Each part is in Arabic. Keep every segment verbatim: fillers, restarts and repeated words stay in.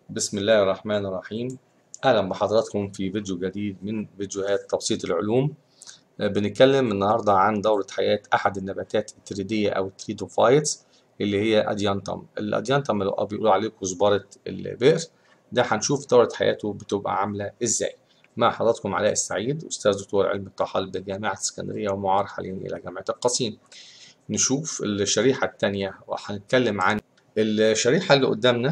بسم الله الرحمن الرحيم. أهلا بحضراتكم في فيديو جديد من فيديوهات تبسيط العلوم. آه، بنتكلم النهاردة عن دورة حياة أحد النباتات التريدية أو التريدوفايتس اللي هي أديانتم. الأديانتم اللي بيقولوا عليه كزبرة البئر ده، هنشوف دورة حياته بتبقى عاملة إزاي. مع حضراتكم علاء السعيد، أستاذ دكتور علم الطحال بجامعة اسكندرية ومعار حاليا إلى جامعة القصيم. نشوف الشريحة الثانية وهنتكلم عن الشريحة اللي قدامنا.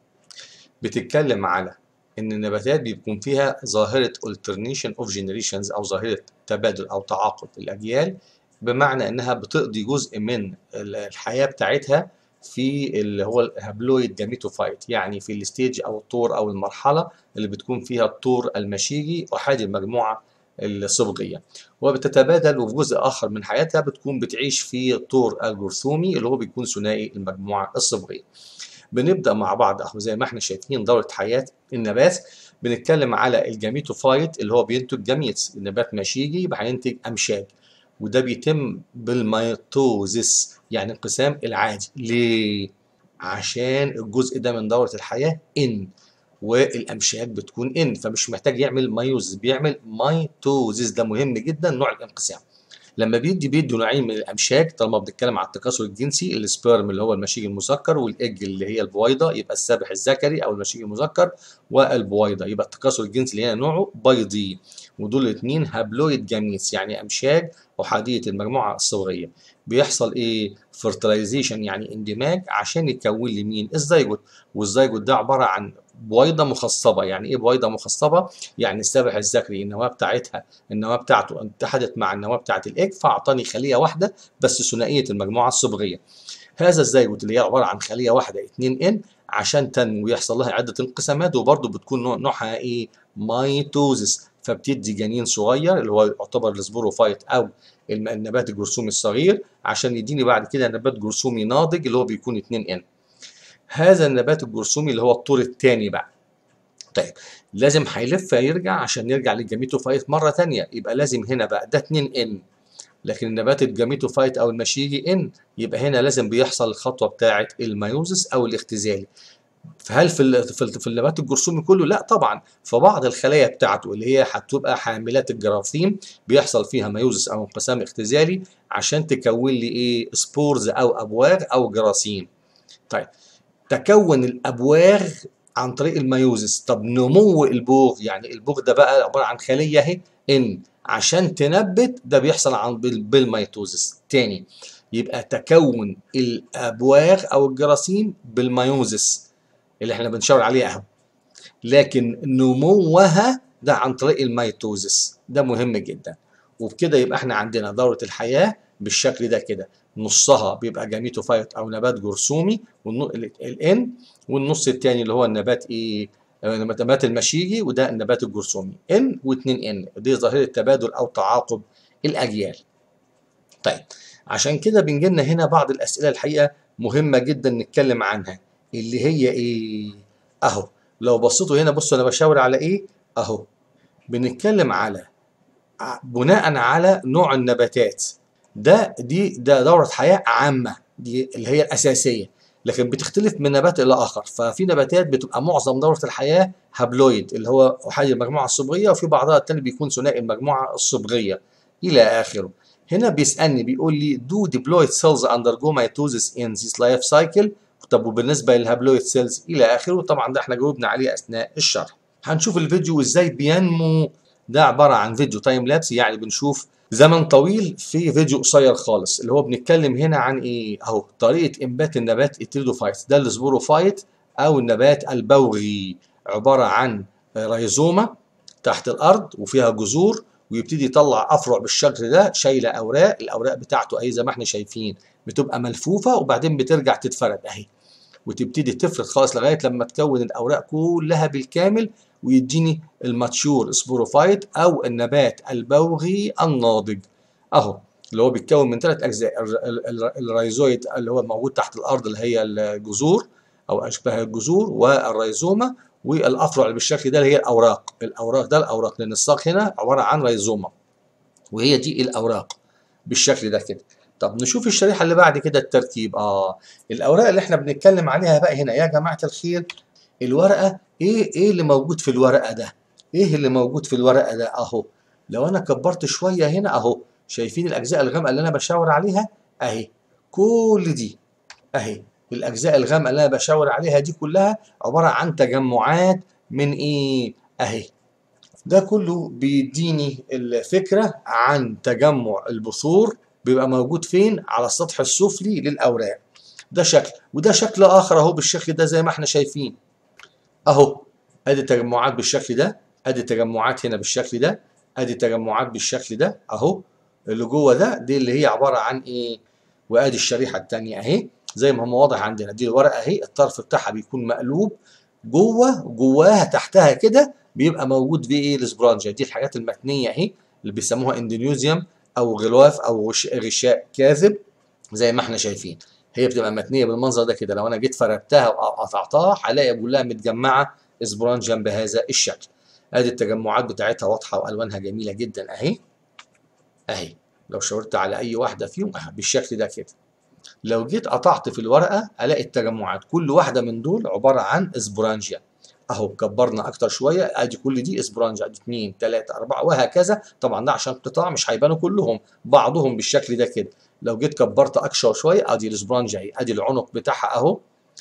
بتتكلم على إن النباتات بيكون فيها ظاهرة alternation of generations أو ظاهرة تبادل أو تعاقب الأجيال، بمعنى إنها بتقضي جزء من الحياة بتاعتها في اللي هو الهابلويد جاميتوفايت، يعني في الستيج أو الطور أو المرحلة اللي بتكون فيها الطور المشيجي أحد المجموعة الصبغية، وبتتبادل، وفي جزء آخر من حياتها بتكون بتعيش في الطور الجرثومي اللي هو بيكون ثنائي المجموعة الصبغية. بنبدأ مع بعض اهو زي ما احنا شايفين دورة حياة النبات. بنتكلم على الجاميتوفايت اللي هو بينتج جاميتس، النبات مشيجي يبقى هينتج أمشاج، وده بيتم بالميتوزيس يعني انقسام العادي. ليه؟ عشان الجزء ده من دورة الحياة إن، والأمشاج بتكون إن، فمش محتاج يعمل ميوزيس، بيعمل ميتوزيس. ده مهم جدا نوع الانقسام. لما بيدي بيدي نوعين من الامشاج، طالما بنتكلم على التكاثر الجنسي، السبيرم اللي هو المشيج المذكر، والايج اللي هي البويضه يبقى السابح الذكري او المشيج المذكر، والبويضه يبقى التكاثر الجنسي اللي هي نوعه بيضي. ودول الاثنين هابلويد جاميتس يعني امشاج احاديه المجموعه الصبغيه. بيحصل ايه؟ فرتلايزيشن يعني اندماج عشان يكون لي مين؟ الزيجوت. والزيجوت ده عباره عن بويضه مخصبه. يعني ايه بويضه مخصبه؟ يعني السابح الذكري النواه بتاعتها النواه بتاعته اتحدت مع النواه بتاعه الايج، فاعطاني خليه واحده بس ثنائيه المجموعه الصبغيه. هذا الزيجوت اللي هي عباره عن خليه واحده اتنين ان، عشان تنمو ويحصل لها عده انقسامات، وبرده بتكون نوع نوعها ايه؟ ميتوزيس. فبتدي جنين صغير اللي هو يعتبر السبوروفايت او النبات الجرثومي الصغير، عشان يديني بعد كده نبات جرثومي ناضج اللي هو بيكون اتنين ان. هذا النبات الجرثومي اللي هو الطور الثاني بقى. طيب لازم هيلف يرجع عشان يرجع للجاميتوفايت مره ثانيه، يبقى لازم هنا بقى ده اتنين ان، لكن النبات الجاميتوفايت او المشيجي ان، يبقى هنا لازم بيحصل الخطوه بتاعه الميوزس او الاختزال. فهل في ال في, ال في النبات الجرثومي كله؟ لا طبعا. فبعض الخلايا بتاعته اللي هي هتبقى حاملات الجراثيم بيحصل فيها ميوزس او انقسام اختزالي عشان تكون لي ايه؟ سبورز او ابواغ او جراثيم. طيب تكون الابواغ عن طريق الميوزس. طب نمو البوغ، يعني البوغ ده بقى عباره عن خليه اهي ان، عشان تنبت ده بيحصل عن بالميتوزس تاني. يبقى تكون الابواغ او الجراثيم بالميوزس اللي احنا بنشاور عليه اهو، لكن نموها ده عن طريق الميتوزس. ده مهم جدا. وبكده يبقى احنا عندنا دورة الحياة بالشكل ده كده، نصها بيبقى جاميتوفايت او نبات جرثومي الان، والنص الثاني اللي هو النبات ايه؟ النبات المشيجي، وده النبات الجرثومي ان واتنين ان. دي ظاهرة تبادل او تعاقب الاجيال. طيب عشان كده بنجي لنا هنا بعض الاسئله الحقيقه مهمه جدا نتكلم عنها، اللي هي ايه؟ اهو لو بصيتوا هنا، بصوا انا بشاور على ايه اهو. بنتكلم على بناء على نوع النباتات. ده دي ده دوره حياه عامه، دي اللي هي الاساسيه، لكن بتختلف من نبات الى اخر. ففي نباتات بتبقى معظم دوره الحياه هابلويد اللي هو احادي المجموعه الصبغيه، وفي بعضها الثاني بيكون ثنائي المجموعه الصبغيه الى اخره. هنا بيسالني بيقول لي do diploid cells undergo mitosis in this life cycle. طب وبالنسبه للهابلويد سيلز الى اخره، طبعا ده احنا جاوبنا عليه اثناء الشرح. هنشوف الفيديو ازاي بينمو. ده عباره عن فيديو تايم لابس، يعني بنشوف زمن طويل في فيديو قصير خالص. اللي هو بنتكلم هنا عن ايه اهو؟ طريقه انبات النبات التريدوفايت. ده السبوروفايت او النبات البوغي، عباره عن ريزومه تحت الارض وفيها جذور، ويبتدي يطلع افرع بالشكل ده شايله اوراق. الاوراق بتاعته اهي زي ما احنا شايفين بتبقى ملفوفه، وبعدين بترجع تتفرد اهي، وتبتدي تفرد خالص لغايه لما تكون الاوراق كلها بالكامل، ويديني الماتشور سبوروفايت او النبات البوغي الناضج اهو، اللي هو بيتكون من ثلاث اجزاء. الرايزويد اللي هو موجود تحت الارض اللي هي الجذور او اشباه الجذور، والريزومه، والافرع اللي بالشكل ده اللي هي الاوراق. الاوراق ده الاوراق، لان الساق هنا عباره عن ريزومه، وهي دي الاوراق بالشكل ده كده. طب نشوف الشريحه اللي بعد كده التركيب. اه الاوراق اللي احنا بنتكلم عليها بقى هنا يا جماعه الخير، الورقه ايه ايه اللي موجود في الورقه ده؟ ايه اللي موجود في الورقه ده اهو. لو انا كبرت شويه هنا اهو، شايفين الاجزاء الغامقه اللي انا بشاور عليها اهي، كل دي اهي الاجزاء الغامقه اللي انا بشاور عليها دي كلها عباره عن تجمعات من ايه اهي. ده كله بيديني الفكره عن تجمع البثور بيبقى موجود فين على السطح السفلي للاوراق. ده شكل، وده شكل اخر اهو بالشكل ده زي ما احنا شايفين اهو. ادي تجمعات بالشكل ده، ادي تجمعات هنا بالشكل ده، ادي تجمعات بالشكل ده اهو. اللي جوه ده دي اللي هي عباره عن ايه؟ وادي الشريحه الثانيه اهي زي ما هو واضح عندنا. دي الورقه اهي، الطرف بتاعها بيكون مقلوب، جوه جواها تحتها كده بيبقى موجود في ايه؟ الاسبرانجيا. دي الحاجات المتنيه اهي اللي بيسموها اندونيوزيوم او غلاف او غشاء كاذب زي ما احنا شايفين. هي بتبقى متنيه بالمنظر ده كده. لو انا جيت فردتها او قطعتها هلاقي كلها متجمعه اسبرانجيا بهذا الشكل. ادي التجمعات بتاعتها واضحه والوانها جميله جدا اهي اهي. لو شاورت على اي واحده فيهم اهي بالشكل ده كده، لو جيت قطعت في الورقه الاقي التجمعات كل واحده من دول عباره عن اسبرانجيا اهو. كبرنا اكتر شويه ادي كل دي اسبرانجيا، ادي اتنين تلاته اربعه وهكذا. طبعا ده عشان قطاع مش هيبانوا كلهم، بعضهم بالشكل ده كده. لو جيت كبرت اكشر شويه ادي الاسبرانجيا اهي، ادي العنق بتاعها اهو،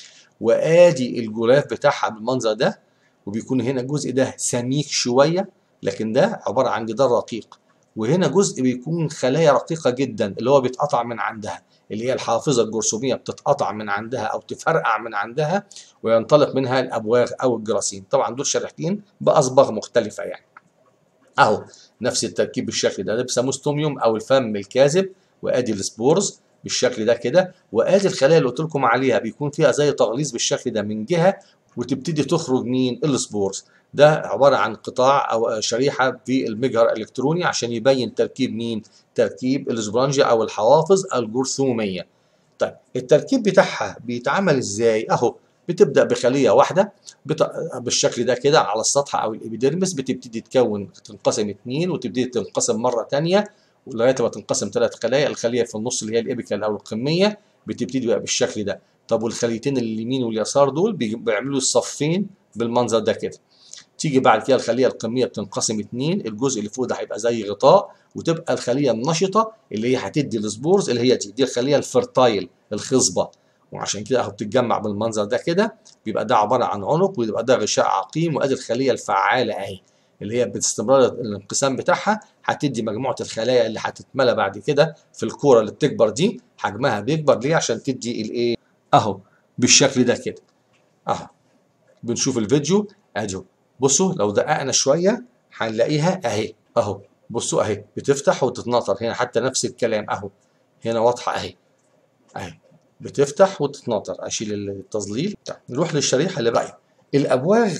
وادي الجلاف بتاعها بالمنظر ده. وبيكون هنا الجزء ده سميك شويه لكن ده عباره عن جدار رقيق، وهنا جزء بيكون خلايا رقيقه جدا اللي هو بيتقطع من عندها، اللي هي الحافظه الجرثوميه بتتقطع من عندها او تفرقع من عندها وينطلق منها الابواغ او الجراثيم. طبعا دول شريحتين باصباغ مختلفه يعني اهو. نفس التركيب بالشكل ده، ده بيسموه ستوميوم او الفم الكاذب. وادي السبورز بالشكل ده كده، وادي الخلايا اللي قلت لكم عليها بيكون فيها زي تغليظ بالشكل ده من جهه وتبتدي تخرج مين؟ السبورز. ده عباره عن قطاع او شريحه في المجهر الالكتروني عشان يبين تركيب مين؟ تركيب الاسبرانجيا او الحوافظ الجرثوميه. طيب التركيب بتاعها بيتعمل ازاي؟ اهو بتبدا بخليه واحده بت... بالشكل ده كده على السطح او الابيديرمس، بتبتدي تكون تنقسم اتنين وتبتدي تنقسم مره ثانيه لغايه ما تنقسم ثلاث خلايا. الخليه في النص اللي هي الابيكال او القميه بتبتدي بقى بالشكل ده. طب والخليتين اليمين واليسار دول بيعملوا الصفين بالمنظر ده كده. تيجي بعد كده الخليه القميه بتنقسم اتنين، الجزء اللي فوق ده هيبقى زي غطاء، وتبقى الخليه النشطه اللي هي هتدي السبورز اللي هي دي دي الخليه الفرتايل الخصبه. وعشان كده اهو بتتجمع بالمنظر ده كده، بيبقى ده عباره عن عنق ويبقى ده غشاء عقيم. وادي الخليه الفعاله اهي اللي هي باستمرار الانقسام بتاعها هتدي مجموعه الخلايا اللي هتتملى بعد كده في الكوره اللي بتكبر دي. حجمها بيكبر ليه؟ عشان تدي الايه اهو بالشكل ده كده اهو. بنشوف الفيديو ادي. بصوا لو دققنا شويه هنلاقيها اهي اهو. بصوا اهي بتفتح وتتناطر هنا، حتى نفس الكلام اهو هنا واضحه اهي اهي بتفتح وتتناطر. اشيل التظليل. نروح للشريحه اللي بعدها. الابواغ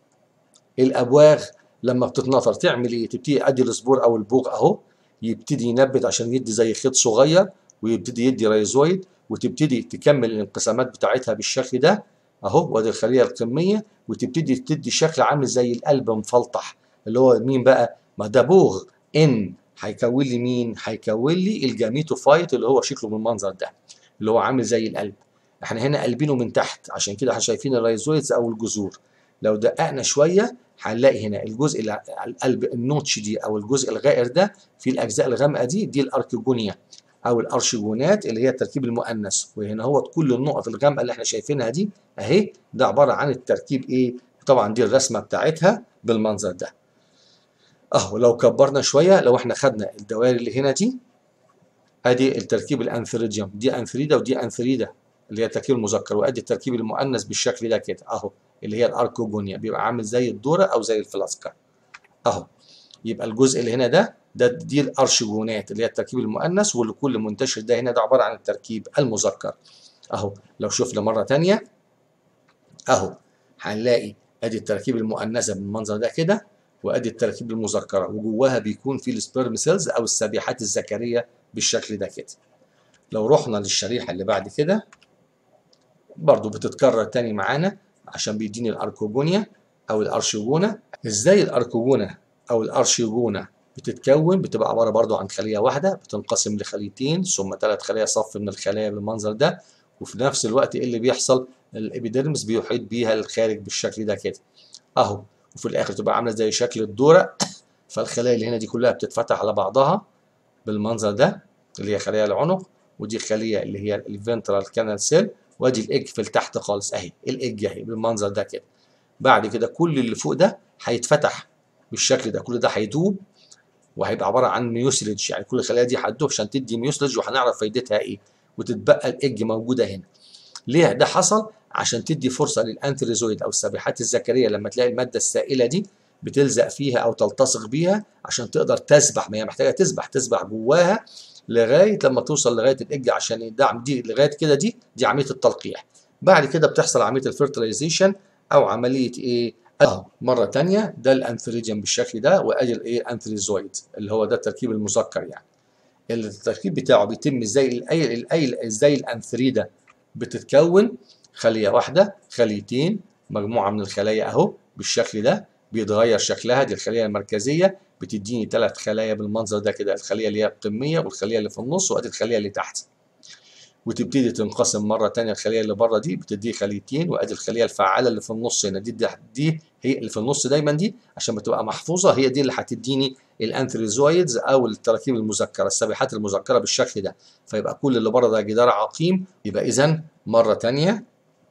الابواغ لما بتتناطر تعمل ايه؟ تبتدي ادي السبور او البوغ اهو يبتدي ينبت عشان يدي زي خيط صغير ويبتدي يدي رايزويد وتبتدي تكمل الانقسامات بتاعتها بالشكل ده اهو. وادي الخليه القميه وتبتدي تدي شكل عامل زي القلب مفلطح اللي هو مين بقى؟ ما ده بوغ ان هيكون لي مين؟ هيكون لي الجاميتوفايت اللي هو شكله بالمنظر ده اللي هو عامل زي القلب. احنا هنا قلبينه من تحت عشان كده احنا شايفين الرايزويدز او الجذور. لو دققنا شويه هنلاقي هنا الجزء اللي القلب النوتش دي او الجزء الغائر ده في الاجزاء الغامقه دي دي الاركيجونيا او الارشيجونات اللي هي التركيب المؤنث. وهنا هو كل النقط الغامقه اللي احنا شايفينها دي اهي ده عباره عن التركيب ايه؟ طبعا دي الرسمه بتاعتها بالمنظر ده اهو. لو كبرنا شويه لو احنا خدنا الدوائر اللي هنا دي ادي التركيب الانثريديوم، دي انثريدا ودي انثريدا اللي هي التركيب المذكر. وادي التركيب المؤنث بالشكل ده كده اهو اللي هي الاركوجونيا، بيبقى عامل زي الدوره او زي الفلاسكه اهو. يبقى الجزء اللي هنا ده ده دي الارشيجونات اللي هي التركيب المؤنث، واللي كل منتشر ده هنا ده عباره عن التركيب المذكر اهو. لو شفنا مره ثانيه اهو هنلاقي ادي التركيب المؤنثه بالمنظر ده كده، وادي التركيب المذكره وجواها بيكون في السبيرم سيلز او السبيحات الذكريه بالشكل ده كده. لو رحنا للشريحه اللي بعد كده برضو بتتكرر تاني معانا عشان بيديني الاركوجونيا او الارشيجونا. ازاي الاركوجونا او الارشيجونا بتتكون؟ بتبقى عباره برضو عن خليه واحده بتنقسم لخليتين ثم ثلاث خلايا صف من الخلايا بالمنظر ده. وفي نفس الوقت ايه اللي بيحصل؟ الابيديرمس بيحيط بيها الخارج بالشكل ده كده اهو، وفي الاخر تبقى عامله زي شكل الدوره. فالخلايا اللي هنا دي كلها بتتفتح على بعضها بالمنظر ده، اللي هي خلايا العنق، ودي خليه اللي هي الفنترال كانال سيل، وادي الايج في تحت خالص اهي، الايج اهي بالمنظر ده كده. بعد كده كل اللي فوق ده هيتفتح بالشكل ده، كل ده هيدوب وهيبقى عباره عن ميوسلج، يعني كل الخلايا دي هتدوب عشان تدي ميوسلج، وهنعرف فايدتها ايه، وتتبقى الايج موجوده هنا. ليه ده حصل؟ عشان تدي فرصه للانثريزويد او السابحات الذكريه لما تلاقي الماده السائله دي بتلزق فيها او تلتصق بيها عشان تقدر تسبح، ما هي محتاجه تسبح تسبح جواها لغايه لما توصل لغايه الايج، عشان الدعم دي لغايه كده دي دي عمليه التلقيح. بعد كده بتحصل عمليه الفيرتلايزيشن او عمليه ايه؟ اه مره ثانيه ده الانثريجن بالشكل ده، وادي الايه الانثريزويد اللي هو ده التركيب المذكر يعني. التركيب بتاعه بيتم ازاي؟ الاي الاي ازاي الانثريده بتتكون؟ خليه واحده، خليتين، مجموعه من الخلايا اهو بالشكل ده، بيتغير شكلها، دي الخليه المركزيه بتديني ثلاث خلايا بالمنظر ده كده، الخليه اللي هي القميه والخليه اللي في النص وادي الخليه اللي تحت، وتبتدي تنقسم مره ثانيه، الخليه اللي بره دي بتدي خليتين، وادي الخليه الفعاله اللي في النص هنا، دي دي هي اللي في النص دايما دي عشان بتبقى محفوظه، هي دي اللي هتديني الانثريزويدز او التراكيب المذكره السابحات المذكره بالشكل ده. فيبقى كل اللي بره ده جدار عقيم. يبقى اذا مره ثانيه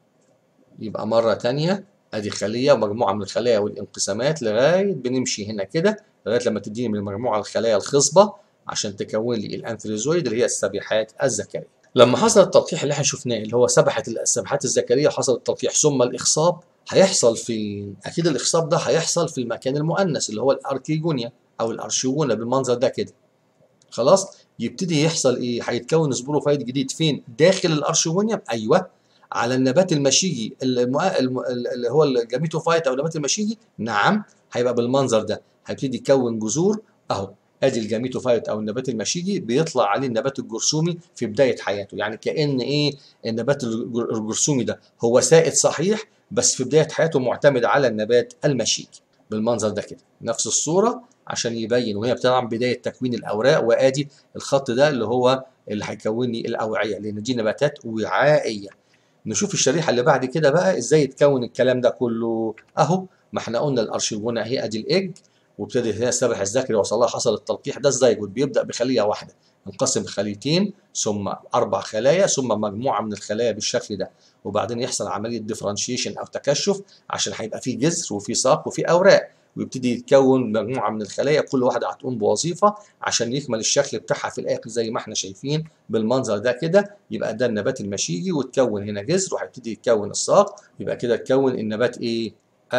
يبقى مره ثانيه ادي خليه ومجموعه من الخلايا والانقسامات لغايه بنمشي هنا كده لغايه لما تديني من المجموعه الخلايا الخصبه عشان تكون لي الانثريزويد اللي هي السابحات الذكريه. لما حصل التلقيح اللي احنا شفناه اللي هو سبحت السبحات الذكريه، حصل التلقيح ثم الاخصاب، هيحصل فين؟ اكيد الاخصاب ده هيحصل في المكان المؤنث اللي هو الاركيجونيا او الارشيونا بالمنظر ده كده. خلاص يبتدي يحصل ايه؟ هيتكون سبوروفايت جديد فين؟ داخل الارشيونا، ايوه على النبات المشيجي المؤ... اللي هو الجاميتوفايت او النبات المشيجي، نعم هيبقى بالمنظر ده، هيبتدي يكون جذور اهو. ادي الجاميتوفايت او النبات المشيجي بيطلع عليه النبات الجرثومي في بدايه حياته، يعني كأن ايه النبات الجرثومي ده هو سائد صحيح بس في بدايه حياته معتمد على النبات المشيجي بالمنظر ده كده، نفس الصوره عشان يبين، وهي طبعا بدايه تكوين الاوراق، وادي الخط ده اللي هو اللي هيكون لي الاوعيه لان دي نباتات وعائيه. نشوف الشريحه اللي بعد كده بقى ازاي يتكون الكلام ده كله اهو. ما احنا قلنا الارشيجونا اهي ادي الايج، وابتدت هنا السبح الذكري وصل لها حصل التلقيح، ده الزيجوت بيبدا بخليه واحده ينقسم خليتين ثم اربع خلايا ثم مجموعه من الخلايا بالشكل ده، وبعدين يحصل عمليه ديفرنشيشن او تكشف عشان هيبقى فيه جذر وفيه ساق وفيه اوراق، ويبتدي يتكون مجموعه من الخلايا كل واحده هتقوم بوظيفه عشان يكمل الشكل بتاعها في الاخر زي ما احنا شايفين بالمنظر ده كده. يبقى ده النبات المشيجي وتكون هنا جذر وهيبتدي يتكون الساق، يبقى كده تكون النبات ايه؟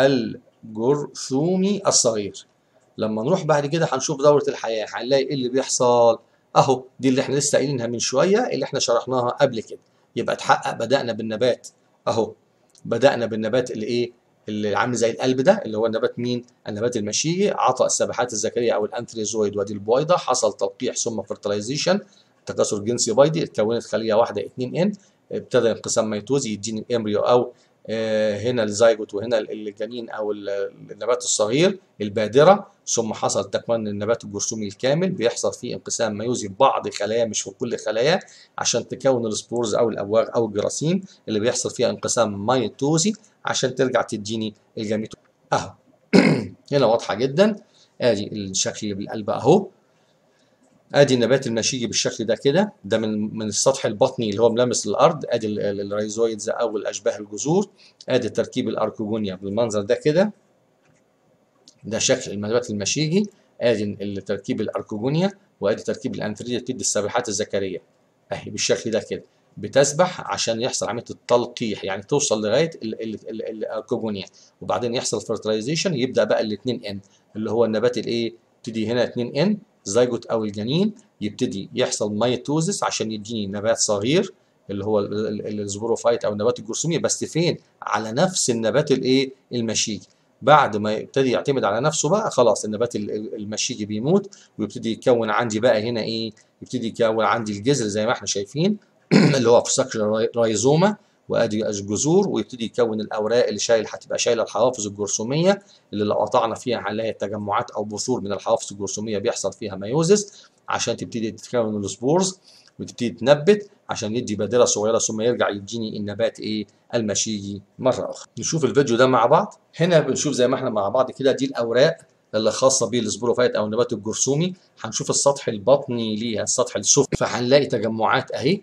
الجرثومي الصغير. لما نروح بعد كده هنشوف دوره الحياه هنلاقي ايه اللي بيحصل اهو. دي اللي احنا لسه قايلينها من شويه اللي احنا شرحناها قبل كده. يبقى اتحقق بدانا بالنبات اهو، بدانا بالنبات اللي ايه؟ اللي عامل زي القلب ده اللي هو النبات مين؟ النبات المشيجي، عطى السبحات الذكريه او الانثريزويد وادي البويضه، حصل تلقيح ثم فرتلايزيشن تكاثر جنسي بيضي، اتكونت خليه واحده اتنين ان، ابتدى انقسام ميتوزي يديني الامبريو او آه هنا الزيجوت وهنا الجنين او النبات الصغير البادره، ثم حصل تكوين النبات الجرثومي الكامل بيحصل فيه انقسام ميوزي في بعض خلايا مش في كل خلايا عشان تكون السبورز او الابواغ او الجراثيم اللي بيحصل فيها انقسام ميتوزي عشان ترجع تديني الجاميتو اهو. هنا واضحه جدا، ادي الشكل بالقلب اهو، ادي النبات المشيجي بالشكل ده كده، ده من من السطح البطني اللي هو ملامس للارض، ادي الرايزويدز او الاشباه الجذور، ادي تركيب الاركوجونيا بالمنظر ده كده، ده شكل النبات المشيجي، ادي تركيب الاركوجونيا وادي تركيب الانثريديا بتدي السابحات الذكريه اهي بالشكل ده كده، بتسبح عشان يحصل عمليه التلقيح يعني توصل لغايه الاركوجونيا، وبعدين يحصل فرتلايزيشن يبدا بقى الاثنين ان اللي هو النبات الايه؟ تبتدي هنا اثنين ان زيجوت او الجنين، يبتدي يحصل ميتوزس عشان يديني نبات صغير اللي هو السبوروفايت او النبات الجرثومي، بس فين؟ على نفس النبات الايه؟ المشيجي. بعد ما يبتدي يعتمد على نفسه بقى خلاص النبات المشيجي بيموت، ويبتدي يكون عندي بقى هنا ايه؟ يبتدي يكون عندي الجذر زي ما احنا شايفين اللي هو في شكل رايزوما، وادي الجذور، ويبتدي يكون الاوراق اللي شايل هتبقى شايله الحوافظ الجرثوميه اللي لو قطعنا فيها هنلاقي تجمعات او بثور من الحوافظ الجرثوميه بيحصل فيها ميوزس عشان تبتدي تتكون السبورز. وتبتدي تنبت عشان يدي بادره صغيره ثم يرجع يديني النبات ايه المشيجي مره اخرى. نشوف الفيديو ده مع بعض. هنا بنشوف زي ما احنا مع بعض كده دي الاوراق اللي خاصه بالسبوروفايت او النبات الجرثومي. هنشوف السطح البطني ليها، السطح السفلي، فهنلاقي تجمعات اهي،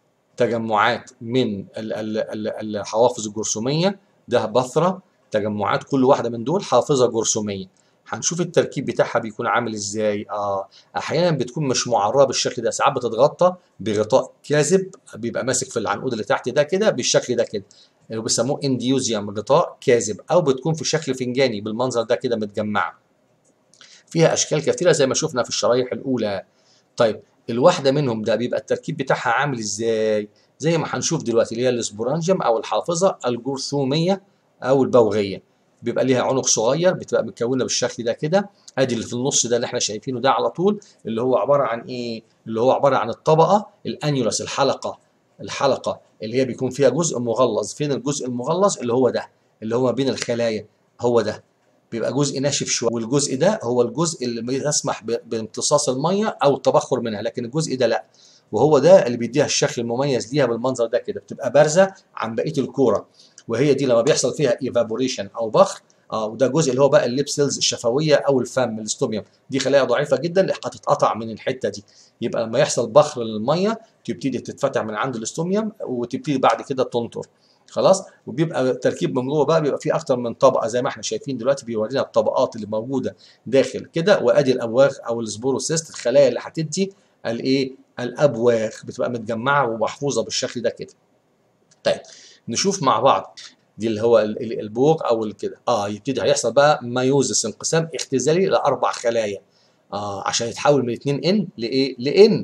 تجمعات من ال ال ال الحوافظ الجرثوميه، ده بثره، تجمعات كل واحده من دول حافظه جرثوميه. هنشوف التركيب بتاعها بيكون عامل ازاي. اه احيانا بتكون مش معرضه بالشكل ده، ساعات بتتغطى بغطاء كاذب بيبقى ماسك في العنقود اللي تحت ده كده بالشكل ده كده، اللي بيسموه انديوزيوم، غطاء كاذب، او بتكون في شكل فنجاني بالمنظر ده كده متجمعه. فيها اشكال كثيره زي ما شفنا في الشرايح الاولى. طيب الواحده منهم ده بيبقى التركيب بتاعها عامل ازاي؟ زي ما هنشوف دلوقتي اللي هي السبورانجيوم او الحافظه الجرثوميه او البوغيه. بيبقى ليها عنق صغير، بتبقى متكونه بالشكل ده كده. ادي اللي في النص ده اللي احنا شايفينه ده على طول، اللي هو عباره عن ايه؟ اللي هو عباره عن الطبقه الانيولس، الحلقه الحلقه اللي هي بيكون فيها جزء مغلظ. فين الجزء المغلظ؟ اللي هو ده، اللي هو ما بين الخلايا، هو ده بيبقى جزء ناشف شويه، والجزء ده هو الجزء اللي يسمح بامتصاص الميه او التبخر منها، لكن الجزء ده لا، وهو ده اللي بيديها الشكل المميز ليها بالمنظر ده كده، بتبقى بارزه عن بقيه الكوره. وهي دي لما بيحصل فيها ايفابوريشن او بخر، اه وده جزء اللي هو بقى الليب سيلز الشفويه او الفم الاستوميوم، دي خلايا ضعيفه جدا اللي هتتقطع من الحته دي. يبقى لما يحصل بخر للميه تبتدي تتفتح من عند الاستوميوم وتبتدي بعد كده تنطر. خلاص. وبيبقى تركيب من جوه بقى بيبقى فيه اكتر من طبقه زي ما احنا شايفين دلوقتي، بيورينا الطبقات اللي موجوده داخل كده. وادي الابواغ او السبوروسيست، الخلايا اللي هتدي الايه الابواغ، بتبقى متجمعه ومحفوظه بالشكل ده كده. طيب نشوف مع بعض دي اللي هو البوغ او كده. اه يبتدي هيحصل بقى مايوزس، انقسام اختزالي لاربع خلايا، اه عشان يتحول من اتنين ان لايه؟ لان،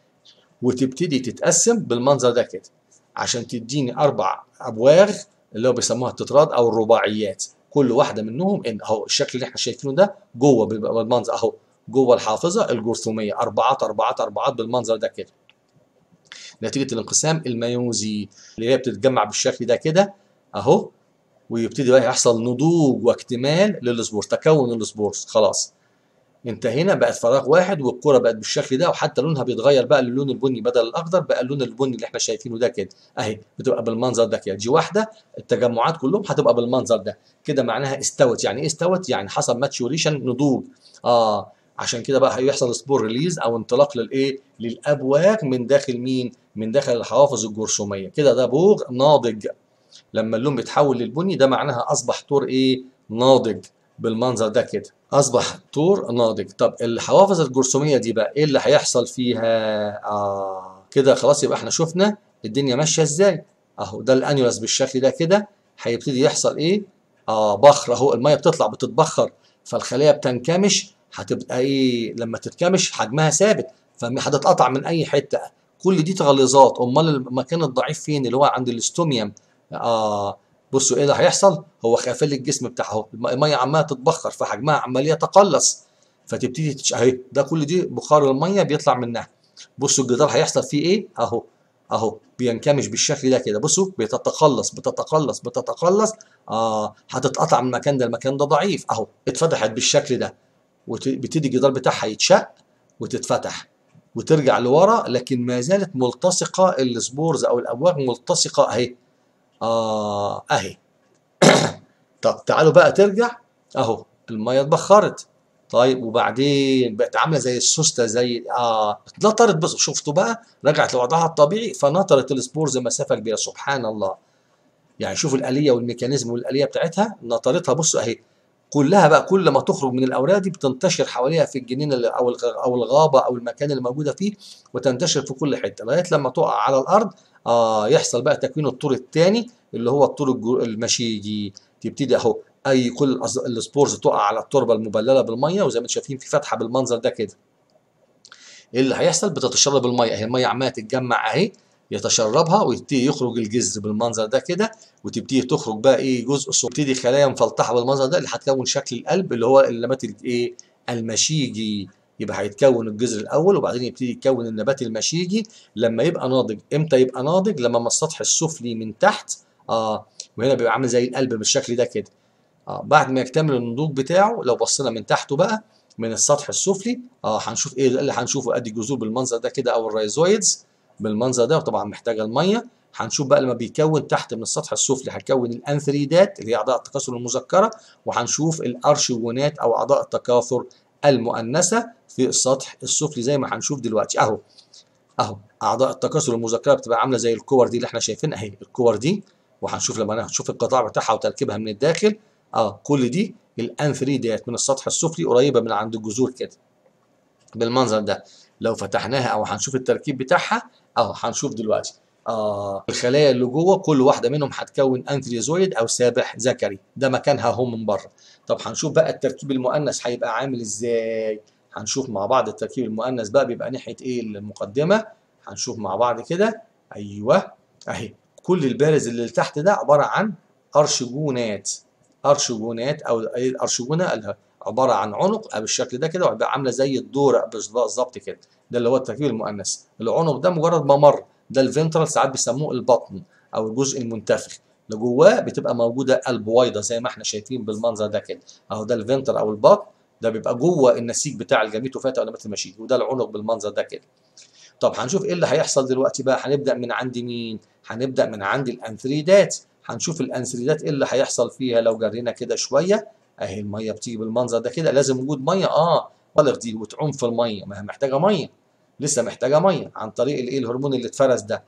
وتبتدي تتقسم بالمنظر ده كده عشان تديني اربع ابواغ اللي هو بيسموها التتراد او الرباعيات، كل واحده منهم ان اهو الشكل اللي احنا شايفينه ده جوه بيبقى بالمنظر اهو، جوه الحافظه الجرثوميه اربعات اربعات اربعات بالمنظر ده كده، نتيجه الانقسام الميوزي اللي هي بتتجمع بالشكل ده كده اهو. ويبتدي بقى يحصل نضوج واكتمال للسبور، تكون السبور. خلاص انتهينا، بقت فراغ واحد والكرة بقت بالشكل ده، وحتى لونها بيتغير بقى للون البني بدل الاخضر، بقى اللون البني اللي احنا شايفينه ده كده اهي، بتبقى بالمنظر ده كده. دي واحده، التجمعات كلهم هتبقى بالمنظر ده كده، معناها استوت. يعني ايه استوت؟ يعني حصل ماتشوريشن، نضوج. اه عشان كده بقى هيحصل سبور ريليز او انطلاق للايه؟ للابواغ من داخل مين؟ من داخل الحوافظ الجرثوميه كده. ده بوغ ناضج. لما اللون بيتحول للبني ده معناها اصبح طور ايه؟ ناضج بالمنظر ده كده، اصبح طور ناضج. طب الحوافظ الجرثوميه دي بقى ايه اللي هيحصل فيها؟ اه كده خلاص، يبقى احنا شفنا الدنيا ماشيه ازاي اهو. ده الانيولس بالشكل ده كده، هيبتدي يحصل ايه؟ اه بخر اهو، الميه بتطلع بتتبخر، فالخليه بتنكمش. هتبقى ايه لما تتكمش؟ حجمها ثابت، فهتتقطع من اي حته. كل دي تغلظات. امال المكان الضعيف فين؟ اللي هو عند الاستوميوم. اه بصوا ايه اللي هيحصل؟ هو خافل الجسم بتاعه اهو، الميه عماله تتبخر فحجمها عمال يتقلص، فتبتدي تش... اهي ده كل دي بخار الميه بيطلع منها. بصوا الجدار هيحصل فيه ايه اهو، اهو بينكمش بالشكل ده كده. بصوا بتتقلص بتتقلص بتتقلص، اه هتتقطع من المكان ده، المكان ده ضعيف اهو، اتفتحت بالشكل ده، وبتدي الجدار بتاعها يتشق وتتفتح وترجع لورا، لكن ما زالت ملتصقه السبورز او الابواغ ملتصقه اهي. اه اهي. طب تعالوا بقى ترجع اهو، الميه اتبخرت. طيب وبعدين بقت عامله زي السوسته، زي اه نطرت. بص شفتوا بقى، رجعت لوضعها الطبيعي، فنطرت السبورز مسافه كبيره. سبحان الله. يعني شوفوا الاليه والميكانيزم والاليه بتاعتها، نطرتها. بصوا اهي كلها بقى، كل ما تخرج من الاوراق دي بتنتشر حواليها في الجنين او او الغابه او المكان اللي موجوده فيه، وتنتشر في كل حته لغايه لما تقع على الارض. اه يحصل بقى تكوين الطور الثاني اللي هو الطور المشيجي. تبتدي اهو اي كل السبورز تقع على التربه المبلله بالميه، وزي ما انتم شايفين في فتحه بالمنظر ده كده. ايه اللي هيحصل؟ بتتشرب الميه اهي، الميه عماله تتجمع اهي، يتشربها ويبتدي يخرج الجذر بالمنظر ده كده، وتبتدي تخرج بقى ايه؟ جزء الصوب، تبتدي خلايا مفلطحه بالمنظر ده اللي هتكون شكل القلب اللي هو النبات الايه؟ المشيجي. يبقى هيتكون الجذر الاول وبعدين يبتدي يتكون النبات المشيجي لما يبقى ناضج. امتى يبقى ناضج؟ لما من السطح السفلي من تحت اه، وهنا بيبقى عامل زي القلب بالشكل ده كده. اه بعد ما يكتمل النضوج بتاعه، لو بصينا من تحته بقى من السطح السفلي اه هنشوف ايه اللي هنشوفه. ادي الجذور بالمنظر ده كده او الرايزويدز بالمنظر ده، وطبعا محتاجه الميه. هنشوف بقى لما بيكون تحت من السطح السفلي هيكون الانثريدات اللي هي اعضاء التكاثر المذكره، وهنشوف الارشيجونات او اعضاء التكاثر المؤنثه في السطح السفلي زي ما هنشوف دلوقتي. اهو اهو اعضاء التكاثر المذكره بتبقى عامله زي الكور دي اللي احنا شايفينها اهي، الكور دي، وهنشوف لما هنشوف القطاع بتاعها وتركيبها من الداخل. اه كل دي الانثريدات من السطح السفلي قريبه من عند الجذور كده بالمنظر ده. لو فتحناها او هنشوف التركيب بتاعها اهو هنشوف دلوقتي. آه الخلايا اللي جوه كل واحده منهم هتكون انثريزويد او سابح ذكري، ده مكانها اهو من بره. طب هنشوف بقى التركيب المؤنث هيبقى عامل ازاي. هنشوف مع بعض التركيب المؤنث بقى بيبقى ناحيه ايه المقدمه. هنشوف مع بعض كده. ايوه اهي كل البارز اللي تحت ده عباره عن ارشجونات. ارشجونات او الارشجونه عباره عن عنق بالشكل ده كده، وهيبقى عامله زي الدوره بالظبط كده. ده اللي هو التركيب المؤنث. العنق ده مجرد ممر، ده الفنترال، ساعات بيسموه البطن او الجزء المنتفخ. اللي جواه بتبقى موجوده البويضه زي ما احنا شايفين بالمنظر ده كده. اهو ده الفنتر او البطن، ده بيبقى جوه النسيج بتاع الجاميتوفات او نبات المشيج، وده العنق بالمنظر ده كده. طب هنشوف ايه اللي هيحصل دلوقتي بقى. هنبدا من عند مين؟ هنبدا من عند الانثريدات. هنشوف الانثريدات ايه اللي هيحصل فيها. لو جرينا كده شويه اهي الميه بتيجي بالمنظر ده كده. لازم وجود ميه اه بلغ دي وتعوم في الميه، ما هي محتاجه ميه، لسه محتاجه ميه عن طريق الايه الهرمون اللي اتفرز ده.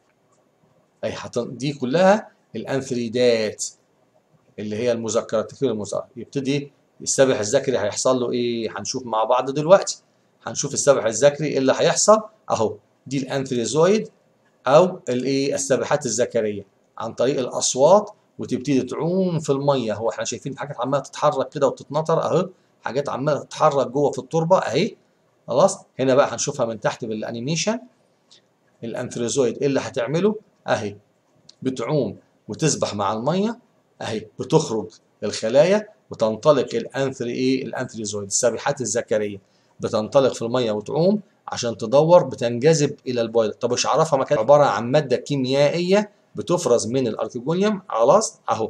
اهي دي كلها الانثريدات اللي هي المذكرات التكوين المذكر. يبتدي السابح الذكري هيحصل له ايه؟ هنشوف مع بعض دلوقتي. هنشوف السابح الذكري ايه اللي هيحصل. اهو دي الانثريزويد او الايه السابحات الذكريه عن طريق الاصوات، وتبتدي تعوم في الميه. هو احنا شايفين حاجات عماله تتحرك كده وتتنطر اهو، حاجات عماله تتحرك جوه في التربه اهي. خلاص هنا بقى هنشوفها من تحت بالانيميشن. الانثريزويد ايه اللي هتعمله؟ اهي بتعوم وتسبح مع الميه اهي، بتخرج الخلايا وتنطلق الانثري ايه الانثريزويد السابحات الذكريه، بتنطلق في الميه وتعوم عشان تدور، بتنجذب الى البويضه. طب مش عارفها مكان، عباره عن ماده كيميائيه بتفرز من الاركيجونيوم. خلاص اهو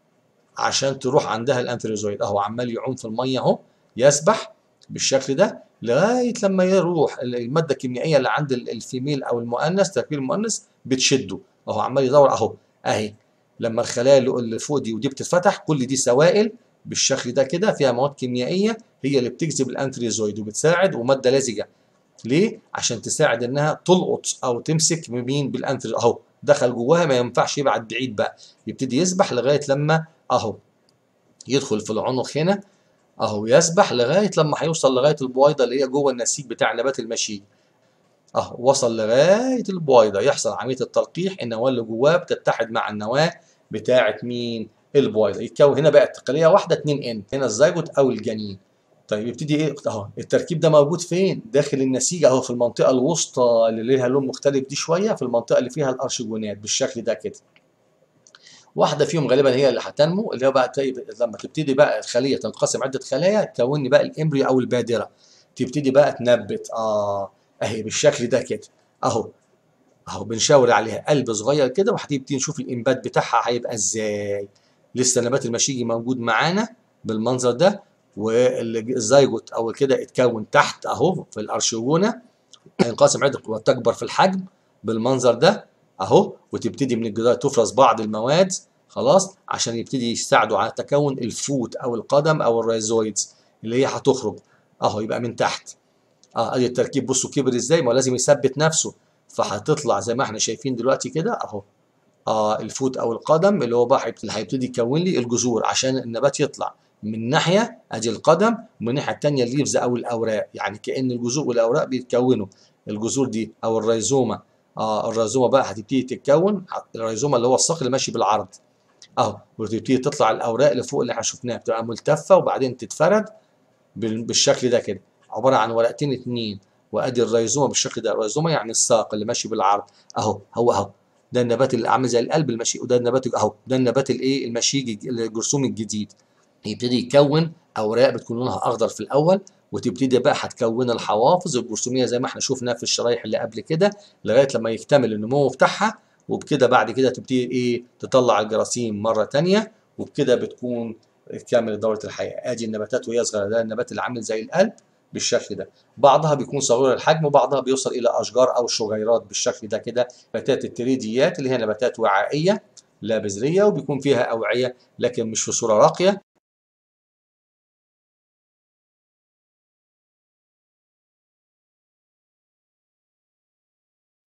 عشان تروح عندها الانثريزويد اهو عمال يعوم في الميه اهو، يسبح بالشكل ده لغايه لما يروح الماده الكيميائيه اللي عند الفيميل او المؤنث، تركيب المؤنث بتشده اهو عمال يدور اهو اهي. لما الخلايا اللي فوق دي ودي بتتفتح، كل دي سوائل بالشكل ده كده فيها مواد كيميائيه هي اللي بتجذب الانثريزويد وبتساعد، وماده لزجه. ليه؟ عشان تساعد انها تلقط او تمسك مين بالانثريزويد اهو، دخل جواها ما ينفعش يبعد بعيد بقى، يبتدي يسبح لغايه لما اهو يدخل في العنق هنا اهو، يسبح لغايه لما هيوصل لغايه البويضه اللي هي جوه النسيج بتاع نبات المشيج اهو. وصل لغايه البويضه، يحصل عمليه التلقيح، النواه اللي جواه بتتحد مع النواه بتاعه مين؟ البويضه. يتكون هنا بقى خليه واحده اتنين ان، هنا الزيجوت او الجنين. طيب يبتدي ايه اهو التركيب ده موجود فين؟ داخل النسيج اهو، في المنطقه الوسطى اللي ليها لون مختلف دي شويه، في المنطقه اللي فيها الارشيجونات بالشكل ده كده. واحده فيهم غالبا هي اللي هتنمو، اللي هو بقى لما تبتدي بقى الخليه تنقسم عده خلايا تكون بقى الامبريو او البادره، تبتدي بقى تنبت اه اهي بالشكل ده كده اهو اهو. بنشاور عليها قلب صغير كده، وهتبتدي نشوف الانبات بتاعها هيبقى ازاي. لسه النبات المشيجي موجود معانا بالمنظر ده، والزيجوت او كده اتكون تحت اهو في الارشيجونه، هينقسم عده وتكبر في الحجم بالمنظر ده اهو، وتبتدي من الجدار تفرز بعض المواد خلاص عشان يبتدي يساعدوا على تكون الفوت او القدم او الرايزويدز اللي هي هتخرج اهو. يبقى من تحت اه ادي التركيب. بصوا كبر ازاي، ما لازم يثبت نفسه، فهتطلع زي ما احنا شايفين دلوقتي كده اهو اه الفوت او القدم اللي هو بقى اللي هيبتدي يكون لي الجذور عشان النبات يطلع. من ناحيه ادي القدم، ومن الناحيه الثانيه الليفز او الاوراق، يعني كأن الجذور والاوراق بيتكونوا. الجذور دي او الريزومه اه الريزومه بقى هتبتدي تتكون، الريزومه اللي هو الساق اللي ماشي بالعرض اهو، وتبتدي تطلع الاوراق اللي فوق اللي احنا شفناها بتبقى ملتفه وبعدين تتفرد بالشكل ده كده، عباره عن ورقتين اتنين. وادي الريزومه بالشكل ده، الريزومه يعني الساق اللي ماشي بالعرض اهو. هو اهو ده النبات اللي عامل زي القلب المشي، وده النبات اهو ده النبات الايه المشيجي الجرثومي الجديد. يبتدي يكون اوراق بتكون لونها اخضر في الاول، وتبتدي بقى هتكون الحوافظ الجرثوميه زي ما احنا شفنا في الشرايح اللي قبل كده لغايه لما يكتمل النمو بتاعها. وبكده بعد كده تبتدي ايه تطلع الجراثيم مره ثانيه، وبكده بتكون تكمل دوره الحياه. ادي النباتات وهي صغيره، ده النبات اللي عامل زي القلب بالشكل ده. بعضها بيكون صغير الحجم وبعضها بيوصل الى اشجار او شجيرات بالشكل ده كده. نباتات التريديات اللي هي نباتات وعائيه لا بذريه وبيكون فيها اوعيه لكن مش في صوره راقيه.